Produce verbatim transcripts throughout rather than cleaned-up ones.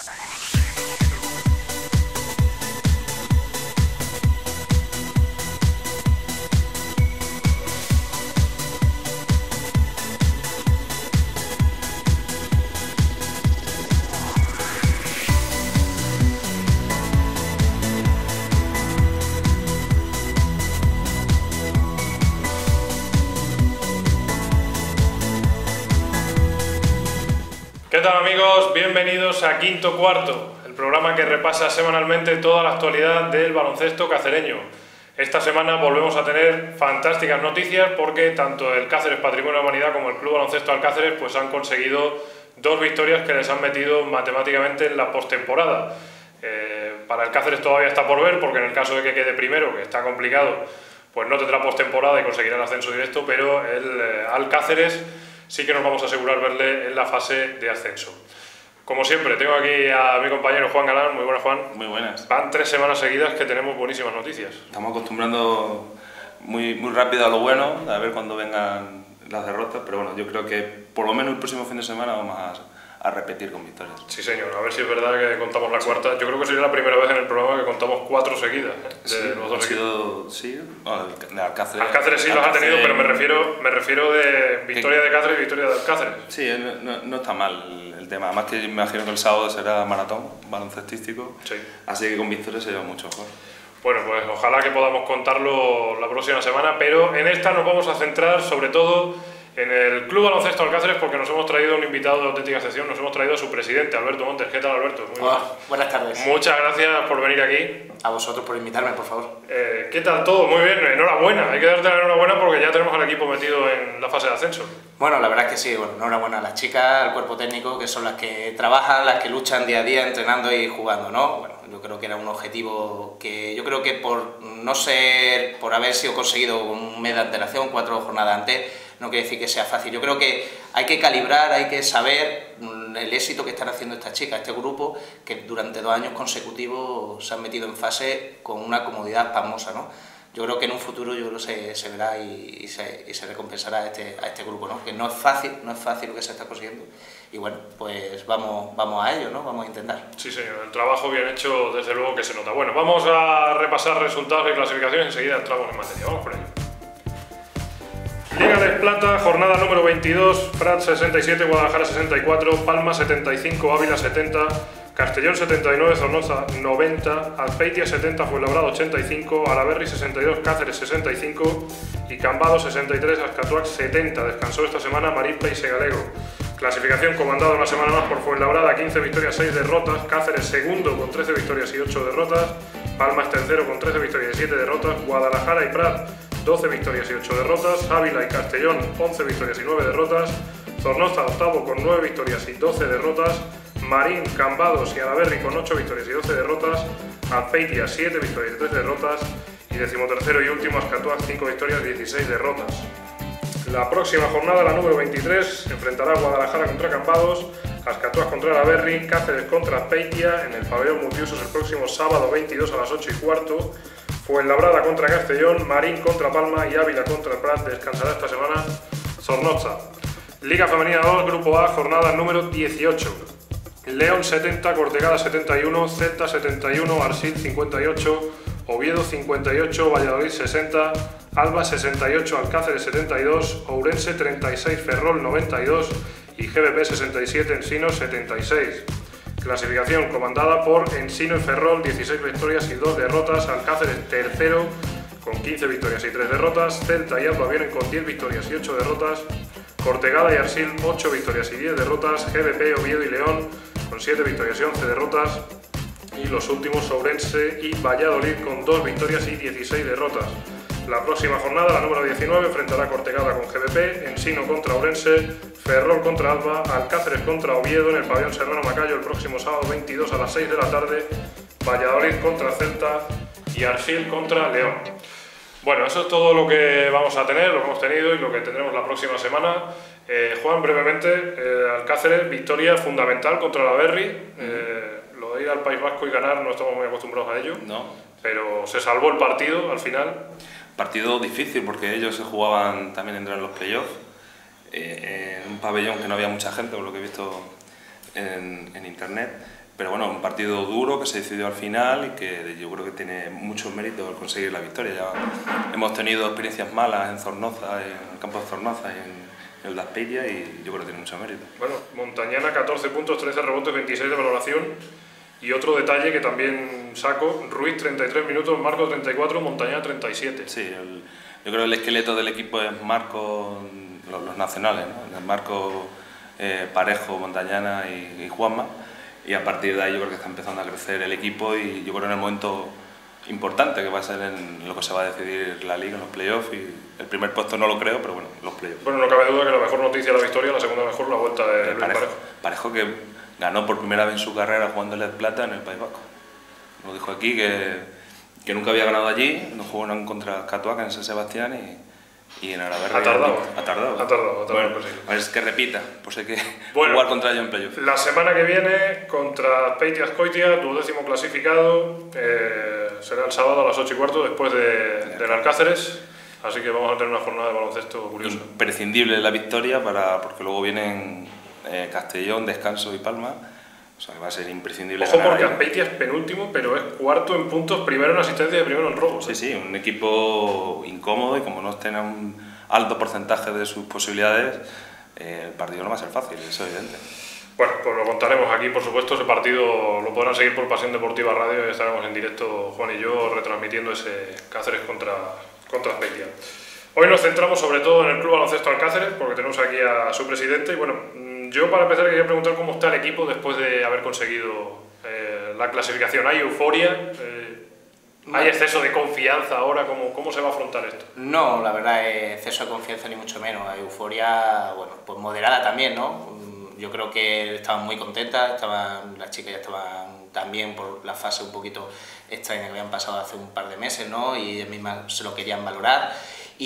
¿Qué tal, amigos? Bienvenidos a Quinto Cuarto, el programa que repasa semanalmente toda la actualidad del baloncesto cacereño. Esta semana volvemos a tener fantásticas noticias porque tanto el Cáceres Patrimonio de la Humanidad como el Club Baloncesto Alcáceres pues han conseguido dos victorias que les han metido matemáticamente en la postemporada. Eh, para el Cáceres todavía está por ver, porque en el caso de que quede primero, que está complicado, pues no tendrá postemporada y conseguirá el ascenso directo, pero el eh, Alcáceres sí que nos vamos a asegurar verle en la fase de ascenso. Como siempre, tengo aquí a mi compañero Juan Galán. Muy buenas, Juan. Muy buenas. Van tres semanas seguidas que tenemos buenísimas noticias. Estamos acostumbrando muy, muy rápido a lo bueno, a ver cuándo vengan las derrotas, pero bueno, yo creo que por lo menos el próximo fin de semana vamos a, a repetir con victorias. Sí, señor. A ver si es verdad que contamos la cuarta. Yo creo que sería la primera vez en el programa que contamos cuatro seguidas. ¿eh? De Sí, los dos ha sido, sí, bueno, de Alcáceres. Alcáceres sí los ha tenido, pero me refiero, me refiero de victoria de Cáceres y victoria de Alcáceres. Sí, no, no, no está mal el, el tema. Además que me imagino que el sábado será maratón, baloncestístico. Sí. Así que con victoria sería mucho mejor. Bueno, pues ojalá que podamos contarlo la próxima semana, pero en esta nos vamos a centrar sobre todo en el Club Baloncesto Alcáceres, porque nos hemos traído un invitado de auténtica excepción, nos hemos traído a su presidente, Alberto Montes. ¿Qué tal, Alberto? Muy Hola, buenas. buenas tardes. Muchas gracias por venir aquí. A vosotros por invitarme, por favor. Eh, ¿Qué tal todo? Muy bien, enhorabuena. Hay que darte la enhorabuena porque ya tenemos al equipo metido en la fase de ascenso. Bueno, la verdad es que sí, bueno, enhorabuena a las chicas, al cuerpo técnico, que son las que trabajan, las que luchan día a día entrenando y jugando, ¿no? Bueno, yo creo que era un objetivo que yo creo que por no ser, por haber sido conseguido con un mes de antelación, cuatro jornadas antes, no quiere decir que sea fácil. Yo creo que hay que calibrar, hay que saber el éxito que están haciendo estas chicas, este grupo, que durante dos años consecutivos se han metido en fase con una comodidad pasmosa, ¿no? Yo creo que en un futuro yo creo se, se verá y, y, se, y se recompensará a este, a este grupo, ¿no? Que no es fácil, no es fácil lo que se está consiguiendo. Y bueno, pues vamos, vamos a ello, ¿no? Vamos a intentar. Sí, señor, el trabajo bien hecho, desde luego que se nota. Bueno, vamos a repasar resultados y clasificaciones y enseguida entramos en materia. Vamos por ello. Liga de Plata, jornada número veintidós, Prat sesenta y siete, Guadalajara sesenta y cuatro, Palma setenta y cinco, Ávila setenta, Castellón setenta y nueve, Zornoza noventa, Azpeitia setenta, Fuenlabrada ochenta y cinco, Alaberri sesenta y dos, Cáceres sesenta y cinco y Cambado sesenta y tres, Azcatuac setenta. Descansó esta semana Marispe y Segalego. Clasificación comandada una semana más por Fuenlabrada, quince victorias, seis derrotas, Cáceres segundo con trece victorias y ocho derrotas, Palma es tercero con trece victorias y siete derrotas, Guadalajara y Prat doce victorias y ocho derrotas, Ávila y Castellón once victorias y nueve derrotas, Zornoza octavo con nueve victorias y doce derrotas, Marín, Cambados y Alaberri con ocho victorias y doce derrotas, Azpeitia siete victorias y tres derrotas y decimotercero y último Azcatuac cinco victorias y dieciséis derrotas. La próxima jornada, la número veintitrés, enfrentará Guadalajara contra Cambados, Azcatuac contra Alaberri, Cáceres contra Azpeitia en el pabellón Multiusos el próximo sábado veintidós a las ocho y cuarto, Fuenlabrada contra Castellón, Marín contra Palma y Ávila contra el Prat. Descansará esta semana Zornoza. Liga Femenina dos, Grupo A, jornada número dieciocho. León setenta, Cortegada setenta y uno, Celta setenta y uno, Arsil cincuenta y ocho, Oviedo cincuenta y ocho, Valladolid sesenta, Alba sesenta y ocho, Alcáceres setenta y dos, Ourense treinta y seis, Ferrol noventa y dos y G B P sesenta y siete, Ensino setenta y seis. Clasificación comandada por Ensino y Ferrol, dieciséis victorias y dos derrotas, Alcáceres tercero con quince victorias y tres derrotas, Celta y Alba vienen con diez victorias y ocho derrotas, Cortegada y Arsil ocho victorias y diez derrotas, G B P, Oviedo y León con siete victorias y once derrotas y los últimos Ourense y Valladolid con dos victorias y dieciséis derrotas. La próxima jornada, la número diecinueve, enfrentará Cortegada con G B P, Ensino contra Ourense, Ferrol contra Alba, Alcáceres contra Oviedo en el pabellón Serrano Macayo el próximo sábado veintidós a las seis de la tarde, Valladolid contra Celta y Arsil contra León. Bueno, eso es todo lo que vamos a tener, lo que hemos tenido y lo que tendremos la próxima semana. Eh, Juan, brevemente, eh, Alcáceres, victoria fundamental contra Alaberri. Eh, lo de ir al País Vasco y ganar no estamos muy acostumbrados a ello, No. pero se salvó el partido al final. Partido difícil porque ellos se jugaban también entre los playoffs, eh, en un pabellón que no había mucha gente, por lo que he visto en, en internet, pero bueno, un partido duro que se decidió al final y que yo creo que tiene mucho mérito el conseguir la victoria. Ya hemos tenido experiencias malas en Zornoza, en el campo de Zornoza y en el de Azpeitia, y yo creo que tiene mucho mérito. Bueno, Montañana catorce puntos, trece rebotes, veintiséis de valoración. Y otro detalle que también saco, Ruiz treinta y tres minutos, Marco treinta y cuatro, Montañana treinta y siete. Sí, el, yo creo que el esqueleto del equipo es Marco, los, los nacionales, ¿no? Marco, eh, Parejo, Montañana y, y Juanma, y a partir de ahí yo creo que está empezando a crecer el equipo, y yo creo en el momento importante que va a ser en lo que se va a decidir la liga, en los playoffs, y el primer puesto no lo creo, pero bueno, los playoffs. Bueno, no cabe duda que la mejor noticia es la victoria, la segunda mejor la vuelta de Luis Parejo. Parejo. Parejo que ganó por primera vez en su carrera jugando el Plata en el País Vasco. Nos dijo aquí que, que nunca había ganado allí, nos jugó en contra Catuaca en San Sebastián y, y en Araberri. Ha tardado. Ha tardado. Ha tardado, ha tardado. Bueno, pues sí. a ver, es que repita, pues hay que Bueno, jugar contra ellos en playoff. La semana que viene contra Azpeitia Azkoitia, duodécimo clasificado, eh, será el sábado a las ocho y cuarto después de, del Alcáceres, así que vamos a tener una jornada de baloncesto curiosa. Imprescindible la victoria para, porque luego vienen eh, Castellón, Descanso y Palma, o sea que va a ser imprescindible. Ojo, ganar porque ahí. Azpeitia es penúltimo, pero es cuarto en puntos, primero en asistencia y primero en robos. Sí, sí, un equipo incómodo, y como no estén a un alto porcentaje de sus posibilidades, eh, el partido no va a ser fácil, eso es evidente. Bueno, pues lo contaremos aquí, por supuesto. Ese partido lo podrán seguir por Pasión Deportiva Radio y estaremos en directo, Juan y yo, retransmitiendo ese Cáceres contra, contra Azpeitia. Hoy nos centramos sobre todo en el Club Baloncesto Alcáceres, porque tenemos aquí a su presidente. Y bueno, yo para empezar quería preguntar cómo está el equipo después de haber conseguido eh, la clasificación. ¿Hay euforia? Eh, ¿Hay exceso de confianza ahora? ¿Cómo, ¿Cómo se va a afrontar esto? No, la verdad es exceso de confianza ni mucho menos. Hay euforia, bueno, pues moderada también, ¿no? Yo creo que estaban muy contentas, estaban, las chicas ya estaban también por la fase un poquito extraña que habían pasado hace un par de meses, ¿no? Y ellas mismas se lo querían valorar.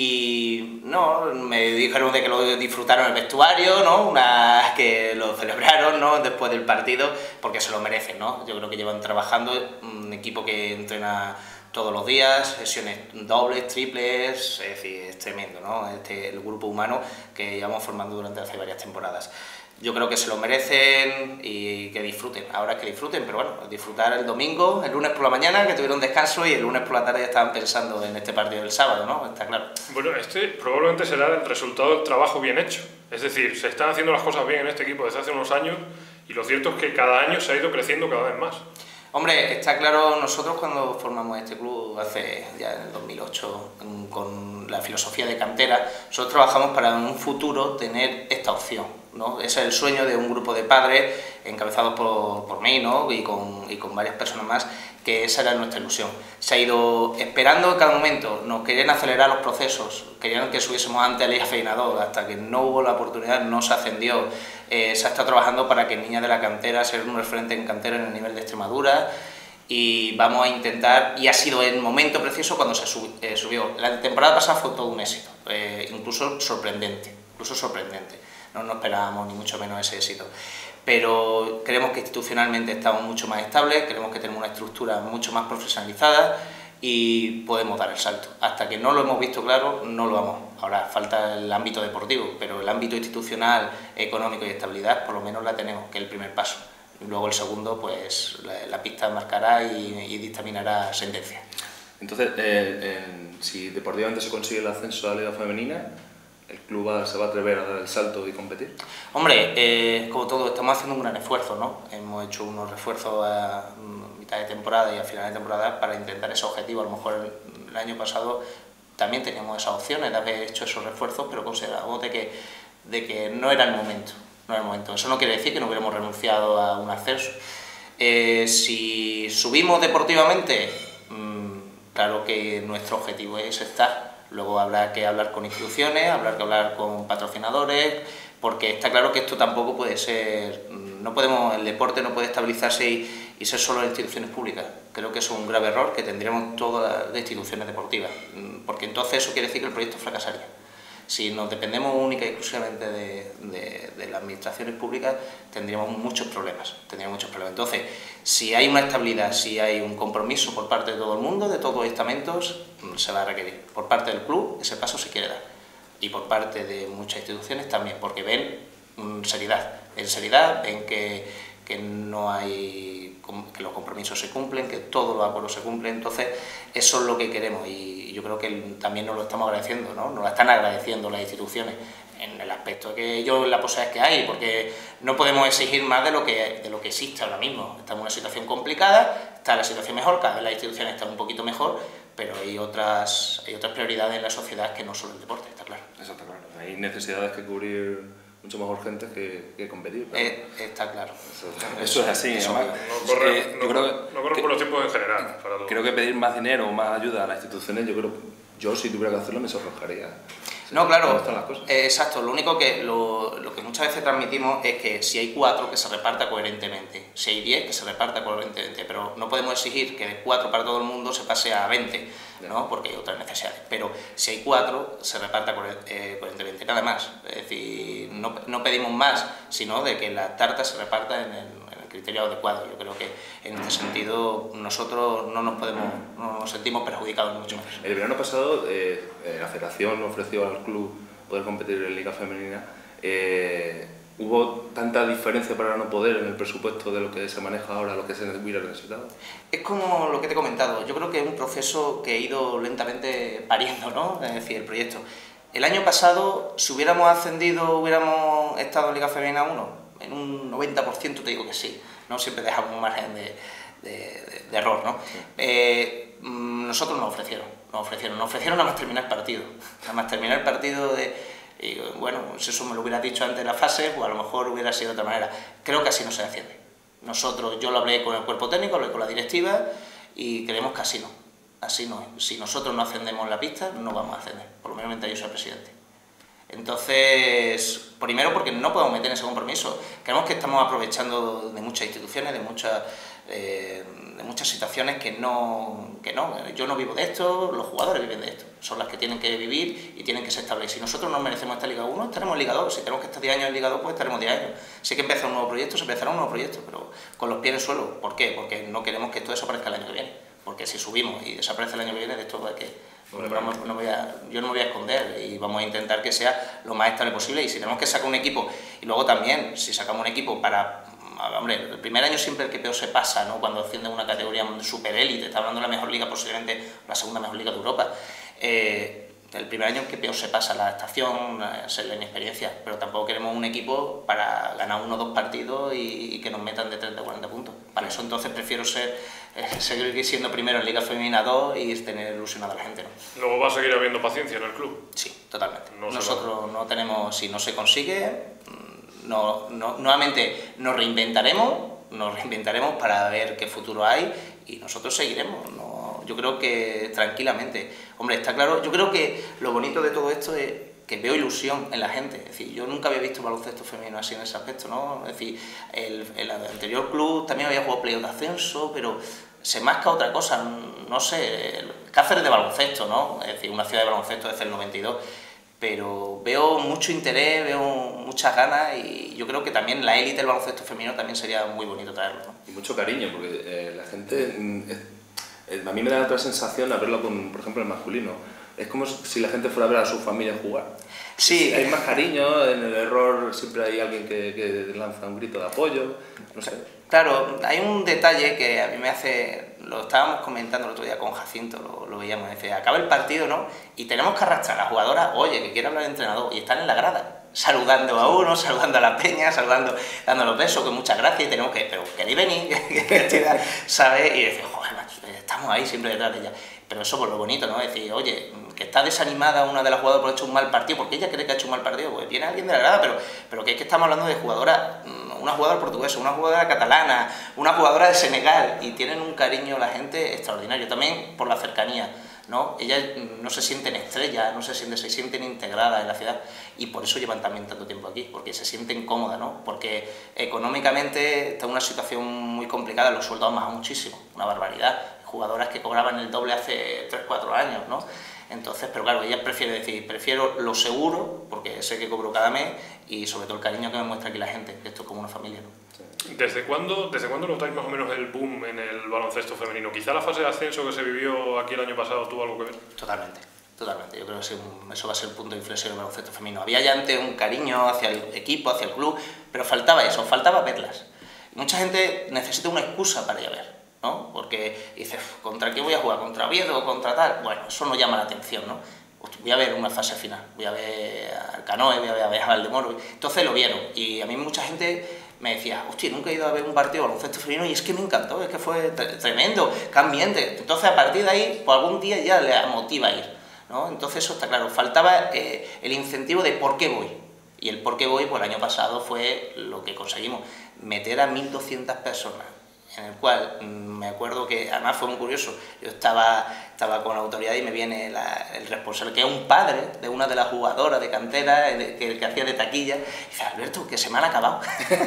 Y no, me dijeron de que lo disfrutaron en el vestuario, ¿no? Una, que lo celebraron, ¿no? Después del partido, porque se lo merecen, ¿no? Yo creo que llevan trabajando, un equipo que entrena todos los días, sesiones dobles, triples, es decir, es tremendo, ¿no? Este, el grupo humano que llevamos formando durante hace varias temporadas. Yo creo que se lo merecen y que disfruten, ahora es que disfruten, pero bueno, disfrutar el domingo, el lunes por la mañana, que tuvieron descanso, y el lunes por la tarde ya estaban pensando en este partido del sábado, ¿no? Está claro. Bueno, este probablemente será el resultado del trabajo bien hecho. Es decir, se están haciendo las cosas bien en este equipo desde hace unos años, y lo cierto es que cada año se ha ido creciendo cada vez más. Hombre, está claro, nosotros cuando formamos este club hace ya en el dos mil ocho, con la filosofía de cantera, nosotros trabajamos para en un futuro tener esta opción, ¿no? Ese es el sueño de un grupo de padres encabezados por, por mí, ¿no? y, con, y con varias personas más, que esa era nuestra ilusión. Se ha ido esperando en cada momento, nos querían acelerar los procesos, querían que subiésemos antes a Liga Feinador, hasta que no hubo la oportunidad, no se ascendió. Eh, se ha estado trabajando para que niñas de la cantera sean un referente en cantera en el nivel de Extremadura, y vamos a intentar, y ha sido el momento preciso cuando se sub, eh, subió. La temporada pasada fue todo un éxito, eh, incluso sorprendente, incluso sorprendente. No nos esperábamos ni mucho menos ese éxito. Pero creemos que institucionalmente estamos mucho más estables, creemos que tenemos una estructura mucho más profesionalizada y podemos dar el salto. Hasta que no lo hemos visto claro, no lo vamos. Ahora falta el ámbito deportivo, pero el ámbito institucional, económico y estabilidad, por lo menos la tenemos, que es el primer paso. Y luego el segundo, pues la, la pista marcará y, y dictaminará sentencia. Entonces, eh, en, si deportivamente se consigue el ascenso a la Liga Femenina, ¿el club va, se va a atrever a dar el salto y competir? Hombre, eh, como todo, estamos haciendo un gran esfuerzo, ¿no? Hemos hecho unos refuerzos a mitad de temporada y a final de temporada para intentar ese objetivo. A lo mejor el, el año pasado también teníamos esas opciones de haber hecho esos refuerzos, pero considerábamos de que, de que no era el momento. No era el momento. Eso no quiere decir que no hubiéramos renunciado a un ascenso. Eh, si subimos deportivamente, mmm, claro que nuestro objetivo es estar. Luego habrá que hablar con instituciones, habrá que hablar con patrocinadores, porque está claro que esto tampoco puede ser, no podemos, el deporte no puede estabilizarse y, y ser solo en instituciones públicas. Creo que es un grave error que tendríamos todas las instituciones deportivas, porque entonces eso quiere decir que el proyecto fracasaría. Si nos dependemos única y exclusivamente de, de, de las administraciones públicas, tendríamos muchos problemas, tendríamos muchos problemas. Entonces, si hay una estabilidad, si hay un compromiso por parte de todo el mundo, de todos los estamentos, se va a requerir. Por parte del club, ese paso se quiere dar. Y por parte de muchas instituciones también, porque ven mm, seriedad. En seriedad ven que, que no hay que los compromisos se cumplen, que todos los acuerdos se cumplen. Entonces, eso es lo que queremos y yo creo que también nos lo estamos agradeciendo, ¿no? Nos lo están agradeciendo las instituciones en el aspecto de que ellos, en las posibilidades que hay, porque no podemos exigir más de lo que, de lo que existe ahora mismo. Estamos en una situación complicada, está la situación mejor, cada vez las instituciones están un poquito mejor, pero hay otras, hay otras prioridades en la sociedad que no solo el deporte, está claro. Eso está claro. Hay necesidades que cubrir mucho más urgentes que, que competir. ¿No? Eh, está claro. Eso, eso es así. Eso, además, no corre, eh, no, yo creo no corre que, por los tiempos en general. Para todo. Creo que pedir más dinero o más ayuda a las instituciones, yo creo, yo si tuviera que hacerlo me sonrojaría. No, claro, ¿Cómo están las cosas? Eh, exacto, lo único que, lo, lo que muchas veces transmitimos es que si hay cuatro, que se reparta coherentemente, si hay diez, que se reparta coherentemente, pero no podemos exigir que de cuatro para todo el mundo se pase a veinte, ¿no? Porque hay otras necesidades, pero si hay cuatro, se reparta coherentemente, nada más, es decir, no, no pedimos más, sino de que la tarta se reparta en el, en el criterio adecuado. Yo creo que en este sentido nosotros no nos podemos, no nos sentimos perjudicados mucho más. El verano pasado eh, la Federación ofreció al club poder competir en Liga Femenina. Eh, ¿Hubo tanta diferencia para no poder en el presupuesto de lo que se maneja ahora a lo que se hubiera necesitado? Es como lo que te he comentado, yo creo que es un proceso que ha ido lentamente pariendo, ¿no? Es decir, el proyecto. El año pasado, si hubiéramos ascendido, hubiéramos estado en Liga Femenina uno, en un noventa por ciento te digo que sí, ¿no? Siempre dejamos un margen de, de, de, de error, ¿no? Sí. Eh, nosotros nos ofrecieron, nos ofrecieron, nos ofrecieron nada más terminar el partido, nada más terminar el partido de... Y bueno, si eso me lo hubiera dicho antes de la fase, pues a lo mejor hubiera sido de otra manera. Creo que así no se asciende. Nosotros, yo lo hablé con el cuerpo técnico, hablé con la directiva y creemos que así no. Así no. Si nosotros no ascendemos en la pista, no vamos a ascender. Por lo menos mientras yo soy presidente. Entonces, primero porque no podemos meter en ese compromiso. Creemos que estamos aprovechando de muchas instituciones, de muchas, eh, de muchas situaciones que no, que no. Yo no vivo de esto, los jugadores viven de esto. Son las que tienen que vivir y tienen que ser estables. Si nosotros no merecemos estar en Liga uno, estaremos en Liga dos. Si tenemos que estar diez años en Liga dos, pues estaremos diez años. Si hay que empezar un nuevo proyecto, se empezará un nuevo proyecto, pero con los pies en el suelo. ¿Por qué? Porque no queremos que esto desaparezca el año que viene. Porque si subimos y desaparece el año que viene, de esto va a que... Bueno, vamos, no voy a, yo no me voy a esconder y vamos a intentar que sea lo más estable posible. Y si tenemos que sacar un equipo, y luego también, si sacamos un equipo para... Hombre, el primer año siempre el que peor se pasa, ¿no? Cuando asciende una categoría super élite, está hablando de la mejor liga, posiblemente la segunda mejor liga de Europa. Eh, el primer año que peor se pasa, la adaptación, la inexperiencia, pero tampoco queremos un equipo para ganar uno o dos partidos y, y que nos metan de treinta o cuarenta puntos. Para eso entonces prefiero ser, eh, seguir siendo primero en Liga Femenina dos y tener ilusionado a la gente, ¿no? ¿Luego va a seguir habiendo paciencia en el club? Sí, totalmente. No Nosotros no tenemos, si no se consigue, no, no, nuevamente nos reinventaremos, nos reinventaremos para ver qué futuro hay y nosotros seguiremos, ¿no? Yo creo que tranquilamente. Hombre, está claro, yo creo que lo bonito de todo esto es que veo ilusión en la gente. Es decir, yo nunca había visto baloncesto femenino así en ese aspecto, ¿no? Es decir, el, el anterior club también había jugado playoff de ascenso, pero se masca otra cosa, no sé, Cáceres de baloncesto, ¿no? Es decir, una ciudad de baloncesto desde el noventa y dos, pero veo mucho interés, veo muchas ganas y yo creo que también la élite del baloncesto femenino también sería muy bonito traerlo, ¿no? Y mucho cariño, porque eh, la gente... Eh, a mí me da otra sensación a verlo con, por ejemplo, el masculino. Es como si la gente fuera a ver a su familia jugar. Sí. Hay más cariño, en el error siempre hay alguien que, que lanza un grito de apoyo, no sé. Claro, hay un detalle que a mí me hace... Lo estábamos comentando el otro día con Jacinto, lo, lo veíamos, dice, acaba el partido, ¿no? Y tenemos que arrastrar a la jugadora, oye, que quiere hablar el entrenador, y están en la grada, saludando a uno, saludando a la peña, saludando, dando los besos, que muchas gracias, y tenemos que, pero queréis venir, ¿sabes? Y decir, joder, estamos ahí siempre detrás de ella. Pero eso por lo bonito, ¿no? Es decir, oye, que está desanimada una de las jugadoras por haber hecho un mal partido, porque ella cree que ha hecho un mal partido, pues viene alguien de la grada, pero, pero que es que estamos hablando de jugadoras, una jugadora portuguesa, una jugadora catalana, una jugadora de Senegal, y tienen un cariño la gente extraordinario, también por la cercanía, ¿no? Ellas no se sienten estrellas, no se sienten, se sienten integradas en la ciudad, y por eso llevan también tanto tiempo aquí, porque se sienten cómodas, ¿no? Porque económicamente está en una situación muy complicada, los sueldos han bajado muchísimo, una barbaridad, jugadoras que cobraban el doble hace tres cuatro años, ¿no? Entonces, pero claro, ella prefiere decir, prefiero lo seguro, porque sé que cobro cada mes, y sobre todo el cariño que me muestra aquí la gente, que esto es como una familia, ¿no? ¿Desde cuándo, ¿Desde cuándo notáis más o menos el boom en el baloncesto femenino? ¿Quizá la fase de ascenso que se vivió aquí el año pasado tuvo algo que ver? Totalmente, totalmente. Yo creo que eso va a ser el punto de inflexión del baloncesto femenino. Había ya antes un cariño hacia el equipo, hacia el club, pero faltaba eso, faltaba verlas. Mucha gente necesita una excusa para ir a ver, ¿no? Porque dices, ¿contra qué voy a jugar? ¿Contra Oviedo o contra tal? Bueno, eso no llama la atención, ¿no? Voy a ver una fase final, voy a ver al Canoe, voy a ver a Valdemoro. Entonces lo vieron y a mí mucha gente me decía, hostia, nunca he ido a ver un partido de baloncesto femenino y es que me encantó, es que fue tremendo, qué ambiente. Entonces a partir de ahí, pues algún día ya le motiva a ir, ¿no? Entonces eso está claro, faltaba eh, el incentivo de por qué voy. Y el por qué voy, pues el año pasado fue lo que conseguimos, meter a mil doscientas personas, en el cual me acuerdo que, además fue muy curioso, yo estaba, estaba con la autoridad y me viene la, el responsable, que es un padre de una de las jugadoras de cantera, el, que, que hacía de taquilla, y dice, Alberto, que se me han acabado,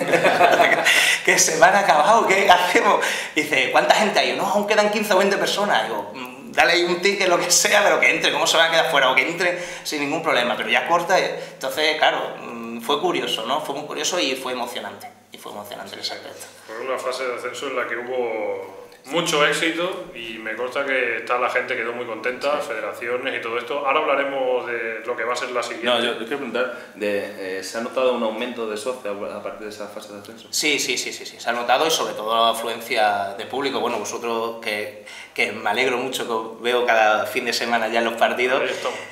que se me han acabado, ¿qué hacemos? Y dice, ¿cuánta gente hay? No, aún quedan quince o veinte personas. Y digo, dale ahí un ticket, lo que sea, pero que entre, ¿cómo se van a quedar fuera? O que entre sin ningún problema, pero ya corta. Entonces, claro, fue curioso, ¿no? Fue muy curioso y fue emocionante. Y fue emocionante en ese aspecto. Fue una fase de ascenso en la que hubo mucho éxito y me consta que está la gente quedó muy contenta, sí. Federaciones y todo esto. Ahora hablaremos de lo que va a ser la siguiente. No, yo, yo quiero preguntar, de, eh, ¿se ha notado un aumento de socios a partir de esa fase de ascenso? Sí, sí, sí, sí, sí, se ha notado y sobre todo la afluencia de público. Bueno, vosotros que, que me alegro mucho, que os veo cada fin de semana ya en los partidos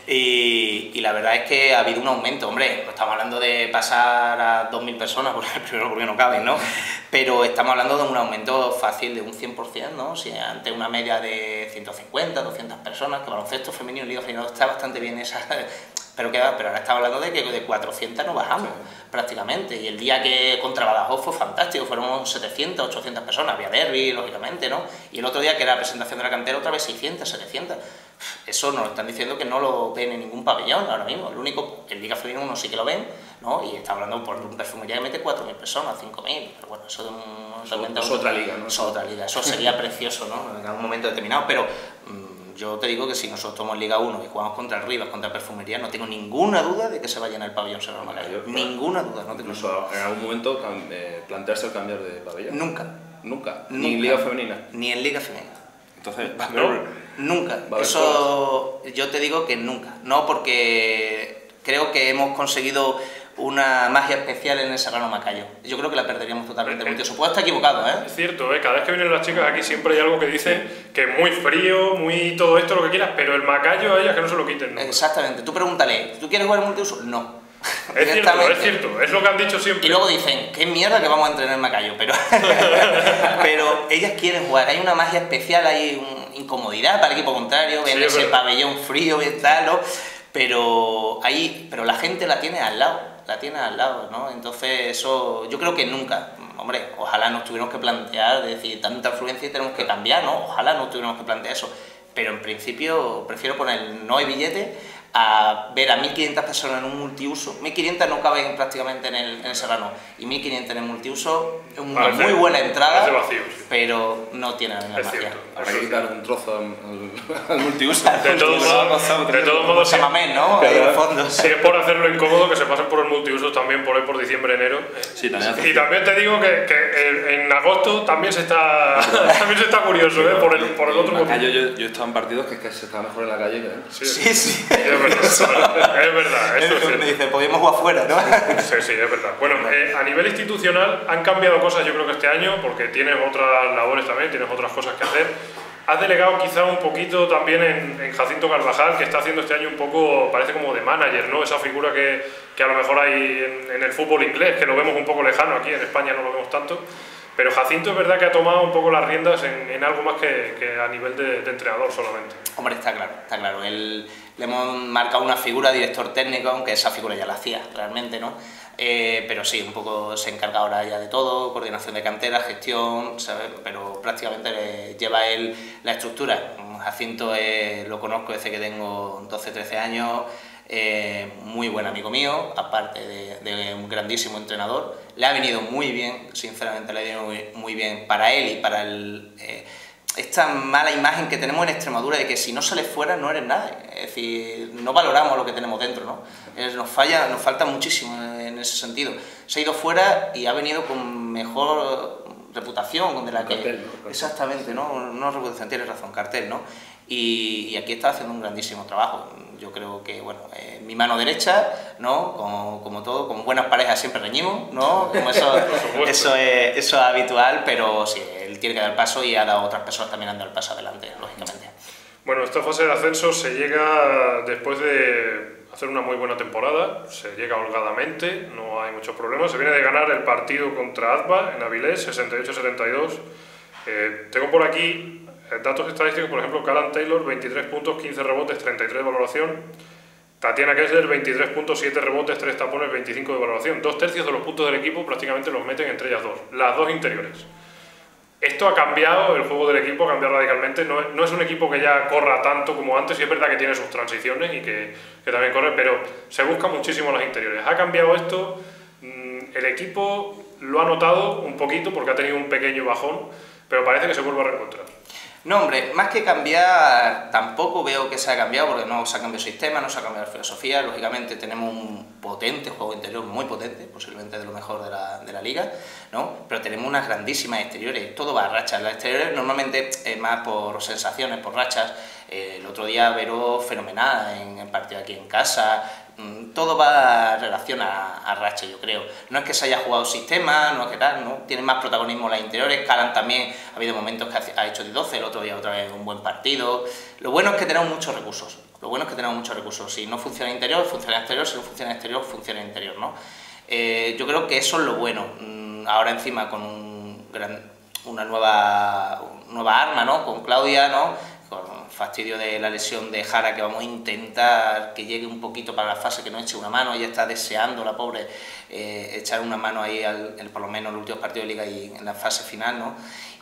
y, y la verdad es que ha habido un aumento. Hombre, no estamos hablando de pasar a dos mil personas, porque primero porque no caben, ¿no? Pero estamos hablando de un aumento fácil de un cien por cien, ¿no? Si ante una media de ciento cincuenta, doscientas personas, que baloncesto femenino y liga femenina está bastante bien esa, pero, que, pero ahora estamos hablando de que de cuatrocientas no bajamos, sí. Prácticamente, y el día que contra Badajoz fue fantástico, fueron setecientas, ochocientas personas, había derbi, lógicamente, ¿no? Y el otro día que era la presentación de la cantera, otra vez seiscientas, setecientas. Eso nos están diciendo que no lo ven en ningún pabellón ahora mismo. El único, en Liga Femenina uno sí que lo ven, ¿no? Y está hablando por un perfumería que mete cuatro mil personas, cinco mil, pero bueno, eso de un, realmente es otra liga, ¿no? Es otra liga, eso sería precioso, ¿no? En algún momento determinado, pero mmm, yo te digo que si nosotros tomamos Liga uno y jugamos contra el Rivas, contra Perfumería, no tengo ninguna duda de que se va a llenar el pabellón Serrano Macayo. Ninguna duda, no tengo Incluso ninguna. En algún momento eh, plantearse el cambiar de pabellón. Nunca. Nunca. Nunca. Ni en Liga Femenina. Ni en Liga Femenina. Entonces, no. Nunca, eso yo te digo que nunca, no, porque creo que hemos conseguido una magia especial en el Serrano Macayo. Yo creo que la perderíamos totalmente. Eh, Multiuso. Puedo estar equivocado, ¿eh? Es cierto, ¿eh? Cada vez que vienen las chicas aquí siempre hay algo que dicen que es muy frío, muy todo esto, lo que quieras, pero el Macayo a ellas que no se lo quiten, ¿no? Exactamente, tú pregúntale, ¿tú quieres jugar Multiuso? No. Es cierto, es cierto, es lo que han dicho siempre. Y luego dicen, qué mierda que vamos a entrenar en Macayo, pero, pero ellas quieren jugar, hay una magia especial, hay una incomodidad para el equipo contrario, ven sí, ese verdad. Pabellón frío y tal, ¿no? Pero, ahí, pero la gente la tiene al lado, la tiene al lado, ¿no? Entonces eso, yo creo que nunca, hombre, ojalá nos tuviéramos que plantear, de decir, tanta afluencia y tenemos que cambiar, ¿no? Ojalá no tuviéramos que plantear eso, pero en principio prefiero poner no hay billete a ver a mil quinientas personas en un multiuso. mil quinientas no caben prácticamente en el, en el Serrano y mil quinientas en el multiuso es una parece, muy buena entrada, vacío, sí. Pero no tiene la magia. Habrá que quitar un trozo al, al multiuso. De todos modos, de todos modos, si, mamén, ¿no? Ahí en fondo. Si es por hacerlo incómodo, que se pasen por el multiuso también por ahí por diciembre, enero. Sí, también y también te digo que, que en agosto también se está también se está curioso, ¿eh? Por el, por el otro Macayo, yo, yo he estado en partidos que, es que se está mejor en la calle que ¿eh? Sí, sí. sí, sí. Es verdad, esto es cierto. Dice, podemos jugar fuera, ¿no? Sí, sí, es verdad. Bueno, eh, a nivel institucional han cambiado cosas yo creo que este año, porque tienes otras labores también, tienes otras cosas que hacer. Has delegado quizá un poquito también en, en Jacinto Carvajal, que está haciendo este año un poco, parece como de manager, ¿no? Esa figura que, que a lo mejor hay en, en el fútbol inglés, que lo vemos un poco lejano, aquí en España no lo vemos tanto. Pero Jacinto es verdad que ha tomado un poco las riendas en, en algo más que, que a nivel de, de entrenador solamente. Hombre, está claro, está claro. Él, le hemos marcado una figura de director técnico, aunque esa figura ya la hacía realmente, ¿no? Eh, pero sí, un poco se encarga ahora ya de todo, coordinación de cantera, gestión, ¿sabes? Pero prácticamente lleva él la estructura. Jacinto eh, lo conozco desde que tengo doce, trece años. Eh, muy buen amigo mío, aparte de, de un grandísimo entrenador. Le ha venido muy bien, sinceramente le ha venido muy, muy bien para él y para el, eh, esta mala imagen que tenemos en Extremadura de que si no sales fuera no eres nada. Es decir, no valoramos lo que tenemos dentro, ¿no? Nos falla, nos falta muchísimo en ese sentido. Se ha ido fuera y ha venido con mejor reputación, de la un que... Cartel, ¿no? Cartel. Exactamente, ¿no? No reputación, tienes razón, cartel, ¿no? Y, y aquí está haciendo un grandísimo trabajo. Yo creo que, bueno, eh, mi mano derecha, ¿no? Como, como todo, como buenas parejas siempre reñimos, ¿no? Como eso, eso, es, eso es habitual, pero sí, él tiene que dar el paso y ha dado otras personas también han dado el paso adelante, lógicamente. Bueno, esta fase de ascenso se llega después de hacer una muy buena temporada, se llega holgadamente, no hay muchos problemas, se viene de ganar el partido contra Azba en Avilés, sesenta y ocho a setenta y dos. Eh, tengo por aquí datos estadísticos, por ejemplo, Callan Taylor, veintitrés puntos, quince rebotes, treinta y tres de valoración. Tatiana Kessler, veintitrés puntos, siete rebotes, tres tapones, veinticinco de valoración. Dos tercios de los puntos del equipo prácticamente los meten entre ellas dos, las dos interiores. Esto ha cambiado, el juego del equipo ha cambiado radicalmente, no, no es un equipo que ya corra tanto como antes, y es verdad que tiene sus transiciones y que, que también corre, pero se busca muchísimo las interiores. Ha cambiado esto, el equipo lo ha notado un poquito porque ha tenido un pequeño bajón, pero parece que se vuelve a reencontrar. No, hombre, más que cambiar, tampoco veo que se ha cambiado, porque no se ha cambiado el sistema, no se ha cambiado la filosofía. Lógicamente tenemos un potente juego interior, muy potente, posiblemente de lo mejor de la, de la liga, ¿no? Pero tenemos unas grandísimas exteriores, todo va a rachas. Las exteriores normalmente es más por sensaciones, por rachas. Eh, el otro día Vero fenomenal en el partido aquí en casa. Todo va en relación a, a racha, yo creo. No es que se haya jugado sistema, no es que tal, ¿no? Tienen más protagonismo las interiores. Callan también, ha habido momentos que ha hecho de doce, el otro día otra vez un buen partido. Lo bueno es que tenemos muchos recursos. Lo bueno es que tenemos muchos recursos. Si no funciona interior, funciona exterior. Si no funciona exterior, funciona interior, ¿no? Eh, yo creo que eso es lo bueno. Ahora encima con un gran, una nueva, nueva arma, ¿no? Con Claudia, ¿no? Con fastidio de la lesión de Jara, que vamos a intentar que llegue un poquito para la fase, que no eche una mano. Ella está deseando, la pobre, eh, echar una mano ahí, al, el, por lo menos en los últimos partidos de Liga y en la fase final, ¿no?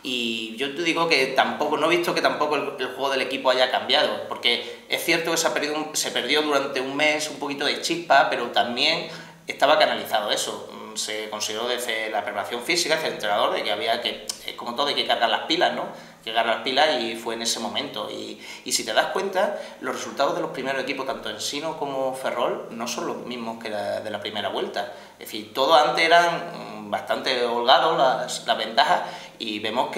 Y yo te digo que tampoco, no he visto que tampoco el, el juego del equipo haya cambiado, porque es cierto que se, ha perdido, se perdió durante un mes un poquito de chispa, pero también estaba canalizado eso. Se consideró desde la preparación física, desde el entrenador, de que había que, como todo, hay que cargar las pilas, ¿no? Que cargar las pilas, y fue en ese momento. Y, y si te das cuenta, los resultados de los primeros equipos, tanto Ensino como Ferrol, no son los mismos que la, de la primera vuelta. Es decir, todos antes eran bastante holgados las, las ventajas, y vemos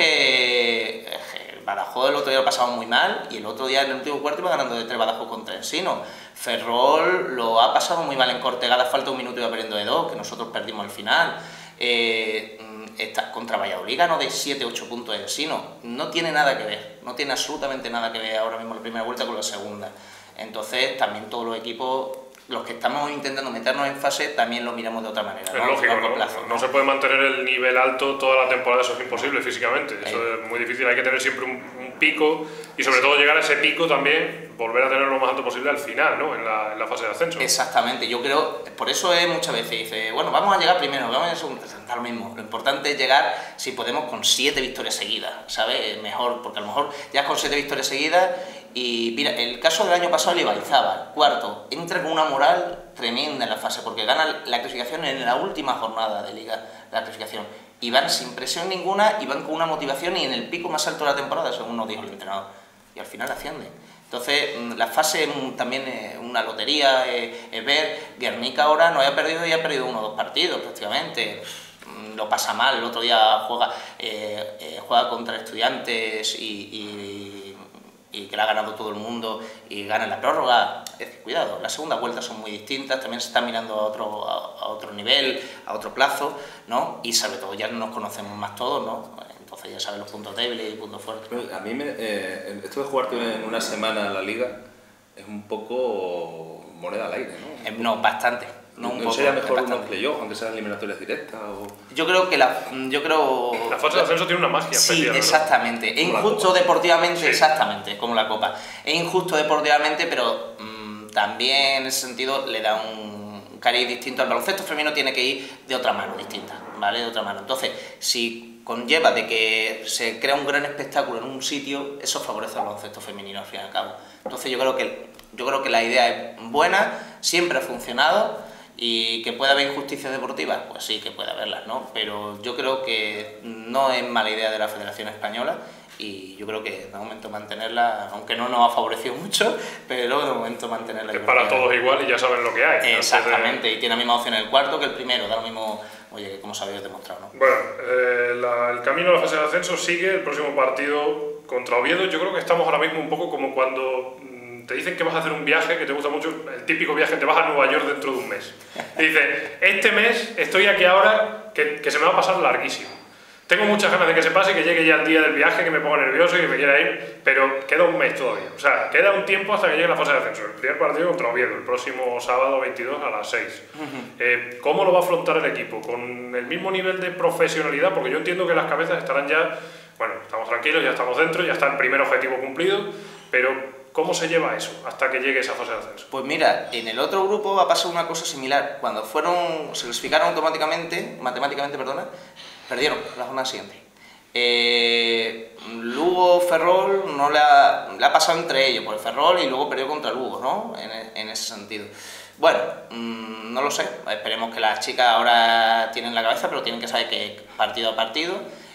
que el Badajoz el otro día lo pasaba muy mal, y el otro día en el último cuarto iba ganando de tres Badajoz contra Ensino. Ferrol lo ha pasado muy mal en Cortegada, falta un minuto y iba perdiendo de dos, que nosotros perdimos al final. Eh, esta, contra Valladolid ganó de siete ocho puntos en Ensino. No tiene nada que ver, no tiene absolutamente nada que ver ahora mismo la primera vuelta con la segunda. Entonces también todos los equipos, los que estamos intentando meternos en fase, también lo miramos de otra manera. Es ¿no? lógico, ¿no? Plazo, no ¿no? se puede mantener el nivel alto toda la temporada, eso es imposible físicamente, eso eh. es muy difícil, hay que tener siempre un, un pico, y sobre todo llegar a ese pico también, volver a tenerlo lo más alto posible al final, ¿no? En la, en la fase de ascenso. Exactamente, yo creo, por eso es muchas veces, dice, bueno, vamos a llegar primero, vamos a segundo, está lo mismo. Lo importante es llegar, si podemos, con siete victorias seguidas, ¿sabes? Mejor, porque a lo mejor ya con siete victorias seguidas. Y mira, el caso del año pasado, el Ibaizábal, cuarto, entra con una moral tremenda en la fase, porque gana la clasificación en la última jornada de Liga, la clasificación, y van sin presión ninguna, y van con una motivación, y en el pico más alto de la temporada, según nos dijo el entrenador, y al final ascienden. Entonces, la fase también es una lotería, es ver, Guernica ahora no haya perdido, y ha perdido uno o dos partidos prácticamente, lo pasa mal, el otro día juega, eh, eh, juega contra Estudiantes y, y y que la ha ganado todo el mundo y gana en la prórroga. Es decir, cuidado, las segundas vueltas son muy distintas, también se está mirando a otro, a, a otro nivel, a otro plazo, ¿no? Y sobre todo ya nos conocemos más todos, ¿no? Entonces ya sabes los puntos débiles y puntos fuertes. A mí me, eh, esto de jugarte en una semana en la liga es un poco moneda al aire, ¿no? Eh, no, bastante. No, un ¿No poco, sería mejor unos playoffs, aunque sean eliminatorias directas? O... Yo creo que la... Yo creo... La fase de ascenso tiene una magia. Sí, especial, exactamente. Es injusto deportivamente, sí. Exactamente, como la Copa. Es injusto deportivamente, pero mmm, también en ese sentido le da un cariz distinto. El baloncesto femenino tiene que ir de otra mano, distinta, ¿vale? De otra mano. Entonces, si conlleva de que se crea un gran espectáculo en un sitio, eso favorece al baloncesto femenino, al fin y al cabo. Entonces yo creo que, yo creo que la idea es buena, siempre ha funcionado. Y que pueda haber injusticias deportivas, pues sí que puede haberlas, ¿no? Pero yo creo que no es mala idea de la Federación Española y yo creo que de momento mantenerla, aunque no nos ha favorecido mucho, pero de momento mantenerla. Es para todos igual y ya saben lo que hay. Exactamente, de... y tiene la misma opción el cuarto que el primero, da lo mismo, oye, como se habéis demostrado, ¿no? Bueno, eh, la, el camino a la fase de ascenso sigue, el próximo partido contra Oviedo. Yo creo que estamos ahora mismo un poco como cuando te dicen que vas a hacer un viaje que te gusta mucho, el típico viaje, te vas a Nueva York dentro de un mes. Y dices, este mes estoy aquí ahora que, que se me va a pasar larguísimo. Tengo muchas ganas de que se pase, que llegue ya el día del viaje, que me ponga nervioso y que me quiera ir, pero queda un mes todavía. O sea, queda un tiempo hasta que llegue la fase de ascenso. El primer partido contra Oviedo, el próximo sábado veintidós a las seis. Uh-huh. eh, ¿Cómo lo va a afrontar el equipo? ¿Con el mismo nivel de profesionalidad? Porque yo entiendo que las cabezas estarán ya, bueno, estamos tranquilos, ya estamos dentro, ya está el primer objetivo cumplido, pero ¿cómo se lleva eso hasta que llegue esa fase de ascenso? Pues mira, en el otro grupo va a pasar una cosa similar. Cuando fueron, se clasificaron automáticamente, matemáticamente, perdona, perdieron la jornada siguiente. Eh, Lugo, Ferrol, no le ha, le ha pasado entre ellos, por el Ferrol, y luego perdió contra Lugo, ¿no? En, en ese sentido. Bueno, mmm, no lo sé, esperemos que las chicas ahora tienen la cabeza, pero tienen que saber que partido a partido,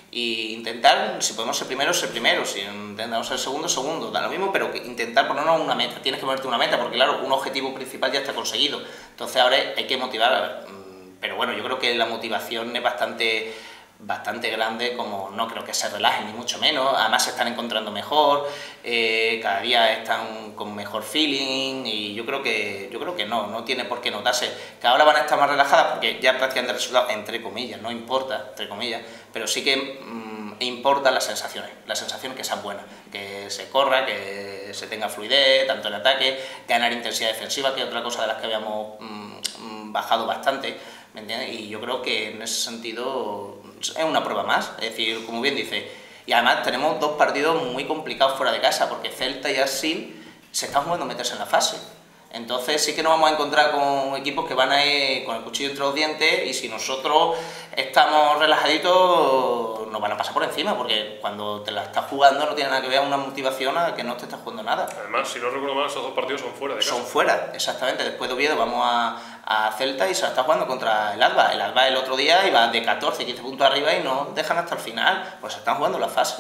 y intentar, si podemos ser primeros, ser primeros, si intentamos ser segundo, segundo, da lo mismo, pero que intentar ponernos una meta, tienes que ponerte una meta, porque claro, un objetivo principal ya está conseguido, entonces ahora hay que motivar, pero bueno, yo creo que la motivación es bastante, bastante grande, como no creo que se relajen ni mucho menos, además se están encontrando mejor, eh, cada día están con mejor feeling, y yo creo que yo creo que no, no tiene por qué notarse, que ahora van a estar más relajadas porque ya prácticamente el resultado, entre comillas, no importa, entre comillas, pero sí que mmm, importan las sensaciones, las sensaciones que sean buenas, que se corra, que se tenga fluidez, tanto en ataque, ganar intensidad defensiva, que es otra cosa de las que habíamos mmm, bajado bastante, ¿me entiendes? Y yo creo que en ese sentido es una prueba más, es decir, como bien dice, y además tenemos dos partidos muy complicados fuera de casa, porque Celta y Asil se están jugando a meterse en la fase. Entonces sí que nos vamos a encontrar con equipos que van a ir con el cuchillo entre los dientes, y si nosotros estamos relajaditos nos van a pasar por encima, porque cuando te la estás jugando no tiene nada que ver una motivación a que no te estás jugando nada. Además, si no recuerdo mal, esos dos partidos son fuera de casa. Son fuera, exactamente. Después de Oviedo vamos a, a Celta y se la está jugando contra el Alba. El Alba el otro día iba de catorce, quince puntos arriba y no dejan hasta el final, pues se están jugando la fase.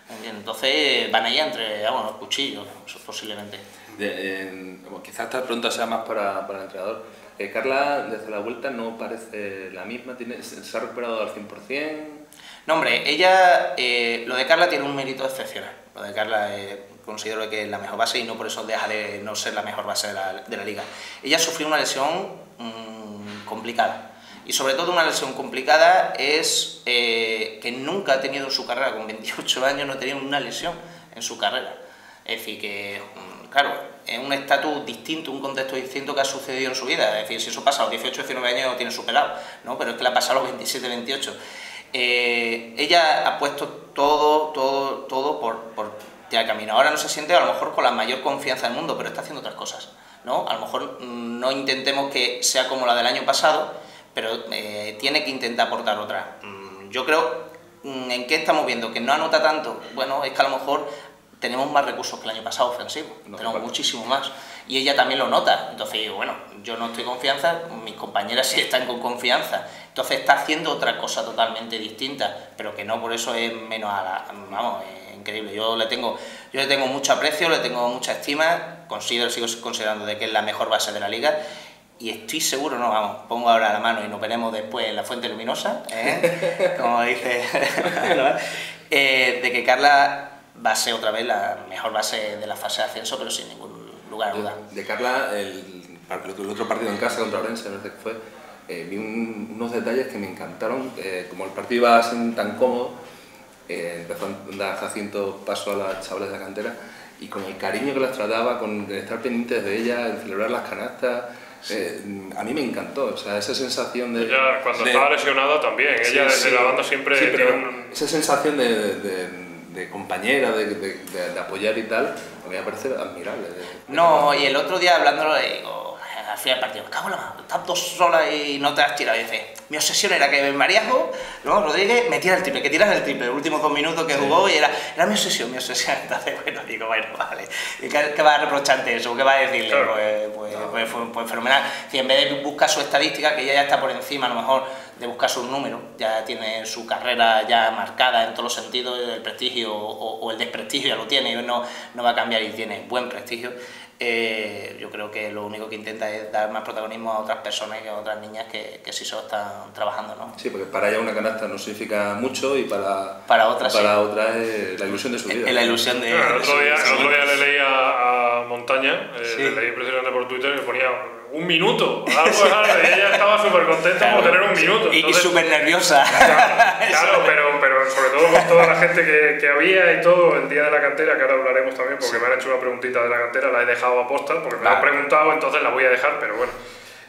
Entonces van ahí entre, vamos, los cuchillos, posiblemente. De, eh, bueno, quizás esta pregunta sea más para, para el entrenador. Eh, Carla, desde la vuelta no parece la misma, ¿tiene, se ha recuperado al cien por cien? No, hombre, ella, eh, lo de Carla tiene un mérito excepcional. Lo de Carla eh, considero que es la mejor base y no por eso deja de no ser la mejor base de la, de la liga. Ella sufrió una lesión mmm, complicada. Y sobre todo una lesión complicada es eh, que nunca ha tenido en su carrera, con veintiocho años no ha tenido una lesión en su carrera. Es decir, que, claro, es un estatus distinto, un contexto distinto que ha sucedido en su vida. Es decir, si eso pasa a los dieciocho, diecinueve años lo tiene superado, ¿no? Pero es que le ha pasado a los veintisiete, veintiocho. Eh, ella ha puesto todo, todo, todo por, por tirar el camino. Ahora no se siente a lo mejor con la mayor confianza del mundo, pero está haciendo otras cosas, ¿no? A lo mejor no intentemos que sea como la del año pasado, pero eh, tiene que intentar aportar otra. Yo creo, ¿en qué estamos viendo? Que no anota tanto. Bueno, es que a lo mejor tenemos más recursos que el año pasado ofensivos, no, tenemos falta. muchísimo más, y ella también lo nota. Entonces, bueno, yo no estoy confianza, mis compañeras sí están con confianza, entonces está haciendo otra cosa totalmente distinta, pero que no por eso es menos a la, vamos, es increíble. Yo le tengo, yo le tengo mucho aprecio, le tengo mucha estima, considero, sigo considerando de que es la mejor base de la liga, y estoy seguro, no, vamos, pongo ahora la mano y nos veremos después en la fuente luminosa, ¿eh? Como dice, eh, de que Carla va a ser otra vez la mejor base de la fase de ascenso, pero sin ningún lugar a duda. De, de Carla, el, el otro partido en casa contra Orense, me parece que fue, eh, vi un, unos detalles que me encantaron, eh, como el partido iba sin tan cómodo, eh, empezó a dar Jacinto paso a las chavales de la cantera, y con el cariño que las trataba, con estar pendientes de ellas, el celebrar las canastas, eh, a mí me encantó, o sea, esa sensación de... Ella cuando de, estaba lesionada también, ella sí, desde sí, la banda siempre sí, tiene un... Esa sensación de... de, de de compañera, de, de, de, de apoyar y tal, a mí me parece admirable. De, de no, y el otro día hablándolo le digo, al al final del partido, me cago en la mano, estás dos solas y no te has tirado. Y dices, mi obsesión era que Mariajo, ¿no? Rodríguez, metiera el triple, que tiras el triple, los últimos dos minutos que sí. jugó, y era, era mi obsesión, mi obsesión. Entonces, bueno, digo, bueno, vale. ¿Y qué, qué va a reprocharte eso? ¿Qué va a decirle? Claro. Pues, pues, pues, pues, pues fenomenal. Si en vez de buscar su estadística, que ella ya está por encima, a lo mejor, de buscar sus números, ya tiene su carrera ya marcada en todos los sentidos, el prestigio o, o el desprestigio ya lo tiene, y no, no va a cambiar y tiene buen prestigio. Eh, yo creo que lo único que intenta es dar más protagonismo a otras personas y a otras niñas que, que sí solo están trabajando, ¿no? Sí, porque para ella una canasta no significa mucho y para, para otras para sí. otra es la ilusión de su vida. Es la ilusión de... Claro, el otro día, el otro día le leí a, a Montaña, eh, sí. le leí precisamente por Twitter y ponía un minuto, algo es algo, y ella estaba súper contenta claro, por tener un minuto. Entonces, y y súper nerviosa. Claro, claro pero, pero sobre todo con toda la gente que, que había y todo el día de la cantera, que ahora hablaremos también porque sí. me han hecho una preguntita de la cantera, la he dejado a posta porque me claro. la han preguntado, entonces la voy a dejar, pero bueno.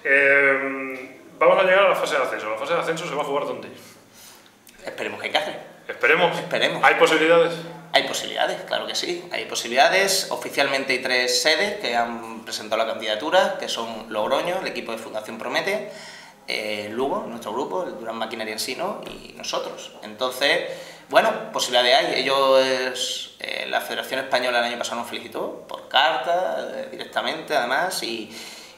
Eh, vamos a llegar a la fase de ascenso. ¿La fase de ascenso se va a jugar dónde? Esperemos que hay que hacer. Esperemos. Esperemos. ¿Hay posibilidades? Hay posibilidades, claro que sí. Hay posibilidades. Oficialmente hay tres sedes que han presentado la candidatura, que son Logroño, el equipo de Fundación Promete, eh, Lugo, nuestro grupo, el Durán Maquinaria Ensino, y nosotros. Entonces, bueno, posibilidades hay. Ellos, eh, la Federación Española el año pasado nos felicitó por carta, eh, directamente además, y,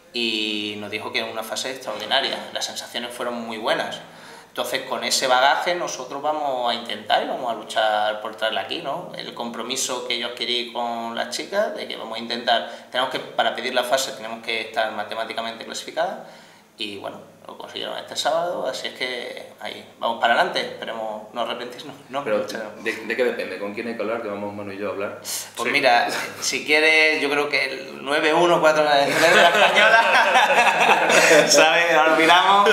y nos dijo que era una fase extraordinaria. Las sensaciones fueron muy buenas. Entonces, con ese bagaje nosotros vamos a intentar y vamos a luchar por traerla aquí, ¿no? El compromiso que yo adquirí con las chicas, de que vamos a intentar, tenemos que, para pedir la fase, tenemos que estar matemáticamente clasificadas, y bueno, lo consiguieron este sábado, así es que ahí, vamos para adelante, esperemos no arrepentirnos. No, pero, ¿de, ¿de qué depende? ¿Con quién hay que hablar? Que vamos Manu y yo a hablar. Pues sí. Mira, si quieres, yo creo que el nueve uno cuatro de la Española, ¿sabes? Ahora lo miramos,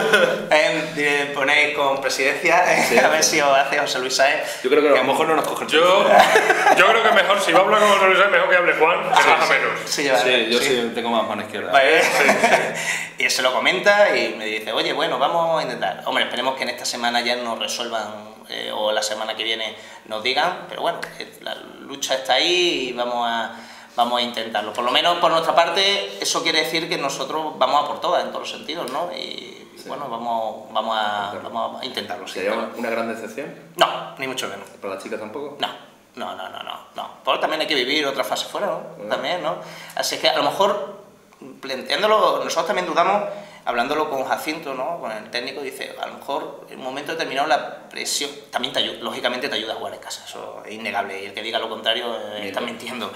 eh, ponéis con presidencia, sí, a ver si os hace José Luis Sáez. Yo creo que, que a lo mejor no nos coge el yo, yo creo que mejor, si va a hablar con José Luis Sáez, mejor que hable Juan, que sí, baja sí, menos. Sí, sí, sí yo sí. sí tengo más mano izquierda. Vale. Sí, sí. Y se lo comenta y me dice, oye, bueno, vamos a intentar. Hombre, esperemos que en esta semana ya nos resuelvan, eh, o la semana que viene nos digan, pero bueno, la lucha está ahí y vamos a, vamos a intentarlo. Por lo menos por nuestra parte, eso quiere decir que nosotros vamos a por todas, en todos los sentidos, ¿no? Y sí. bueno, vamos, vamos, a, vamos a intentarlo. ¿Sería una, una gran decepción? No, ni mucho menos. ¿Para las chicas tampoco? No. No, no, no, no, no. Pero también hay que vivir otra fase fuera, ¿no? Bueno. También, ¿no? Así que a lo mejor, planteándolo, nosotros también dudamos, hablándolo con Jacinto, ¿no? Con el técnico, dice, a lo mejor en un momento determinado la presión, también te ayuda, lógicamente te ayuda a jugar en casa, eso es innegable, y el que diga lo contrario eh, está mintiendo.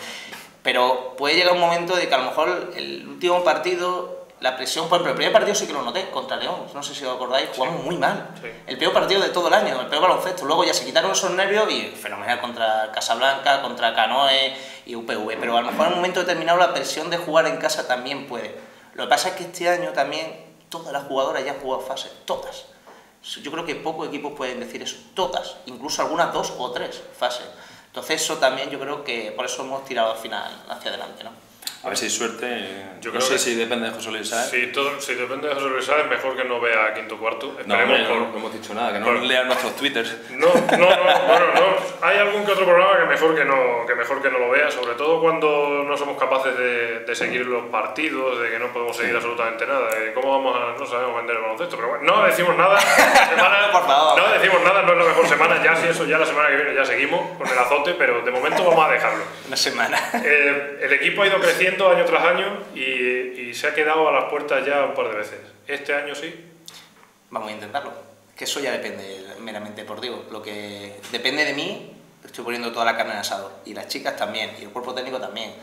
Pero puede llegar un momento de que a lo mejor el último partido, la presión, por ejemplo, el primer partido sí que lo noté, contra León, no sé si os acordáis, jugamos sí. muy mal. Sí. El peor partido de todo el año, el peor baloncesto. Luego ya se quitaron esos nervios y fenomenal contra Casablanca, contra Canoe y U P V. Pero a lo mejor en un momento determinado la presión de jugar en casa también puede. Lo que pasa es que este año también todas las jugadoras ya han jugado fase, todas. Yo creo que pocos equipos pueden decir eso, todas, incluso algunas dos o tres fases. Entonces eso también yo creo que por eso hemos tirado al final hacia adelante, ¿no? A ver si hay suerte. Yo no creo sé que si depende de José Luis Sáez. Si, todo, si depende de José Luis Sáez, mejor que no vea quinto cuarto. No, hombre, por... no hemos dicho nada, que no por... lean nuestros twitters. No, no, no, bueno, no. Hay algún que otro programa que mejor que no, que mejor que no lo vea, sobre todo cuando no somos capaces de, de seguir los partidos, de que no podemos seguir sí. absolutamente nada. De ¿Cómo vamos a, no sabemos vender el baloncesto? Pero bueno, no decimos nada. Semana, por favor. No decimos nada, no es la mejor semana. Ya si eso, ya la semana que viene ya seguimos con el azote, pero de momento vamos a dejarlo. Una semana. Eh, el equipo ha ido creciendo año tras año. Y, y se ha quedado a las puertas ya un par de veces. ¿Este año sí? Vamos a intentarlo. Que eso ya depende meramente por digo. Lo que depende de mí, estoy poniendo toda la carne en el asador. Y las chicas también, y el cuerpo técnico también.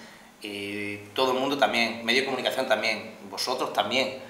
Y todo el mundo también, medio de comunicación también, vosotros también.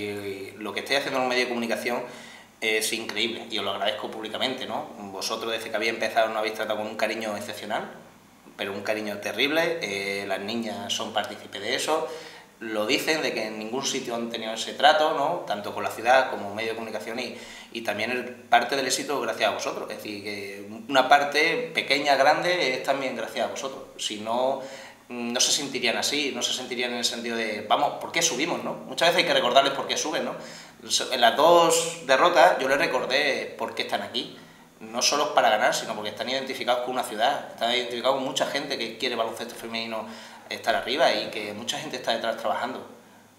Y lo que estáis haciendo en un medio de comunicación es increíble y os lo agradezco públicamente, ¿no? Vosotros desde que había empezado nos habéis tratado con un cariño excepcional, pero un cariño terrible, eh, las niñas son partícipes de eso, lo dicen de que en ningún sitio han tenido ese trato, ¿no? Tanto con la ciudad como medio de comunicación y, y también el, parte del éxito gracias a vosotros, es decir, que una parte pequeña, grande es también gracias a vosotros, si no, no se sentirían así, no se sentirían en el sentido de, vamos, ¿por qué subimos, no? Muchas veces hay que recordarles por qué suben, ¿no? En las dos derrotas yo les recordé por qué están aquí. No solo para ganar, sino porque están identificados con una ciudad, están identificados con mucha gente que quiere baloncesto femenino estar arriba y que mucha gente está detrás trabajando.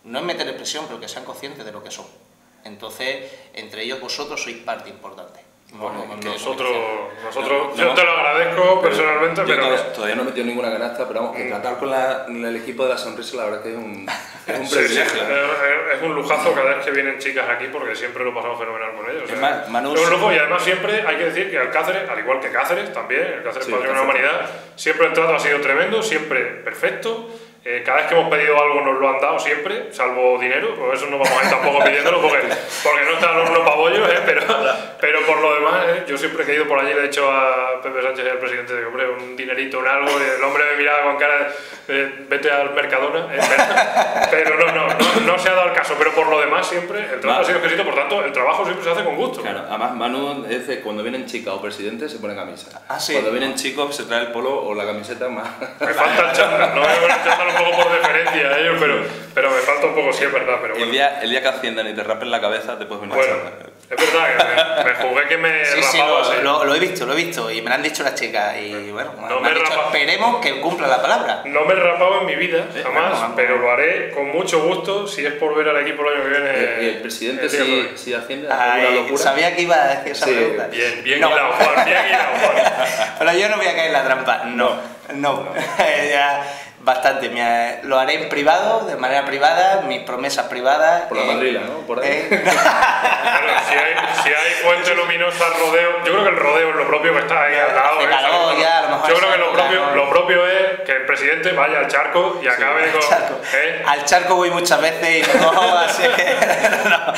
no es meterles presión, pero que sean conscientes de lo que son. Entonces, entre ellos vosotros sois parte importante. Bueno, no, nosotros, nosotros no, yo no, te lo agradezco personalmente, yo pero... Todavía, todavía no he metido ninguna canasta, pero vamos, que tratar con la, el equipo de la sonrisa, la verdad que es un, es un Sí, privilegio. sí, es, es un lujazo cada vez que vienen chicas aquí porque siempre lo pasamos fenomenal con ellos. O sea, Es más, Manu, es un lujo y además siempre hay que decir que Alcáceres, al igual que Cáceres también, el Cáceres Sí, Patrimonio de la Humanidad, siempre el trato ha sido tremendo, siempre perfecto. Eh, cada vez que hemos pedido algo nos lo han dado siempre, salvo dinero, por eso no vamos a ir tampoco pidiéndolo porque, porque no están los no pabollos, eh, pero, pero por lo demás, eh, yo siempre que he ido por allí le he dicho a Pepe Sánchez y al presidente de hombre, un dinerito, un algo, y el hombre me miraba con cara de eh, vete al Mercadona, eh, pero no, no, no, no se ha dado el caso, pero por lo demás siempre el trato ha sido exquisito, por tanto el trabajo siempre se hace con gusto. Claro, además Manu es de cuando vienen chicas o presidentes se pone camisa. Ah, sí. Cuando vienen chicos se trae el polo o la camiseta más. Me falta el chándal, no voy a poner el chándal un poco por deferencia a ellos, pero, pero me falta un poco, sí, es verdad, pero bueno. El día, el día que asciendan y te rapen la cabeza te puedes venir Bueno, a chándal. es verdad que me, me jugué que me Sí, sí, rapaba lo, así. lo, lo he visto, lo he visto y me lo han dicho las chicas y bueno, No me han me dicho, rapa- esperemos que cumpla la palabra. No me he rapado en mi vida, Sí, jamás, bueno, vamos. pero lo haré con mucho gusto si es por ver al equipo el año que viene. Y el presidente el día que si, viene. si asciende a Ay, una locura. sabía que iba a decir esa Sí. pregunta. Bien, bien No. hilado, Juan, bien hilado, Juan. Pero yo no voy a caer en la trampa, no, no. Ya, bastante, me- lo haré en privado, de manera privada, mis promesas privadas. Por la eh, madrila, ¿no? Por ahí. eh, Bueno, si hay, si hay fuente luminosa al rodeo, yo creo que el rodeo es lo propio que está ahí al lado. hace ¿eh? calor ¿Sabes? ya, a lo mejor yo esa creo que lo época, propio, ¿no? lo propio es que el presidente vaya al charco y acabe al con. charco. ¿eh? Al charco voy muchas veces y no, así que no,